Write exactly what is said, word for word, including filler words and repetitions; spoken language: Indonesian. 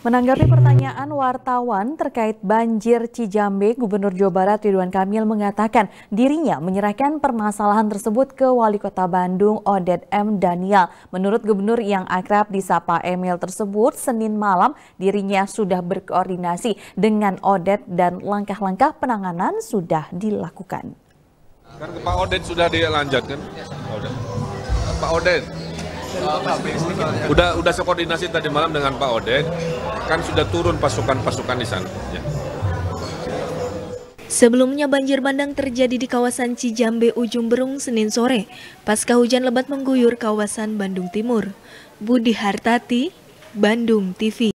Menanggapi pertanyaan wartawan terkait banjir Cijambe, Gubernur Jawa Barat Ridwan Kamil mengatakan dirinya menyerahkan permasalahan tersebut ke Wali Kota Bandung Oded M. Daniel. Menurut Gubernur yang akrab disapa Emil tersebut, Senin malam dirinya sudah berkoordinasi dengan Oded dan langkah-langkah penanganan sudah dilakukan. Kan ke Pak Oded sudah dilanjutkan. Pak Oded. Udah udah sekoordinasi tadi malam dengan Pak Oded, kan sudah turun pasukan-pasukan di sana. Ya. Sebelumnya banjir bandang terjadi di kawasan Cijambe Ujung Berung Senin sore, pasca hujan lebat mengguyur kawasan Bandung Timur. Budi Hartati, Bandung T V.